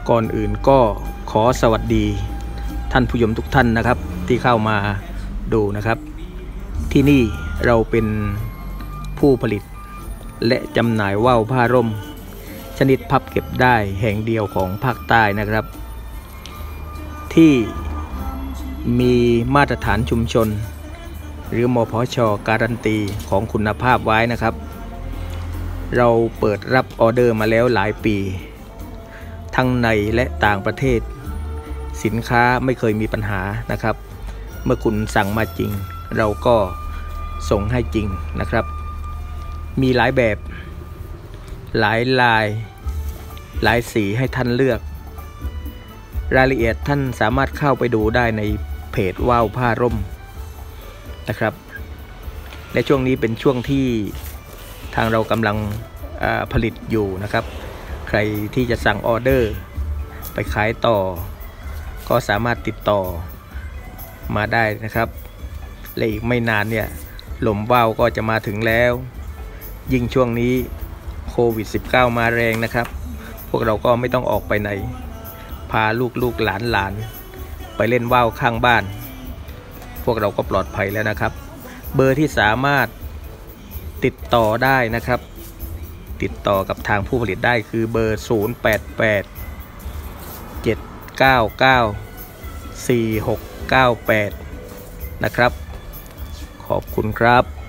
ก่อนอื่นก็ขอสวัสดีท่านผู้ชมทุกท่านนะครับที่เข้ามาดูนะครับที่นี่เราเป็นผู้ผลิตและจำหน่ายว่าวผ้าร่มชนิดพับเก็บได้แห่งเดียวของภาคใต้นะครับที่มีมาตรฐานชุมชนหรือมพช.การันตีของคุณภาพไว้นะครับเราเปิดรับออเดอร์มาแล้วหลายปีทั้งในและต่างประเทศสินค้าไม่เคยมีปัญหานะครับเมื่อคุณสั่งมาจริงเราก็ส่งให้จริงนะครับมีหลายแบบหลายลายหลายสีให้ท่านเลือกรายละเอียดท่านสามารถเข้าไปดูได้ในเพจว่าวผ้าร่มนะครับและช่วงนี้เป็นช่วงที่ทางเรากำลังผลิตอยู่นะครับใครที่จะสั่งออเดอร์ไปขายต่อก็สามารถติดต่อมาได้นะครับและอีกไม่นานเนี่ยลมว่าวก็จะมาถึงแล้วยิ่งช่วงนี้โควิด -19 มาแรงนะครับพวกเราก็ไม่ต้องออกไปไหนพาลูกหลานไปเล่นว่าวข้างบ้านพวกเราก็ปลอดภัยแล้วนะครับเบอร์ที่สามารถติดต่อได้นะครับติดต่อกับทางผู้ผลิตได้คือเบอร์ 0887994698 นะครับขอบคุณครับ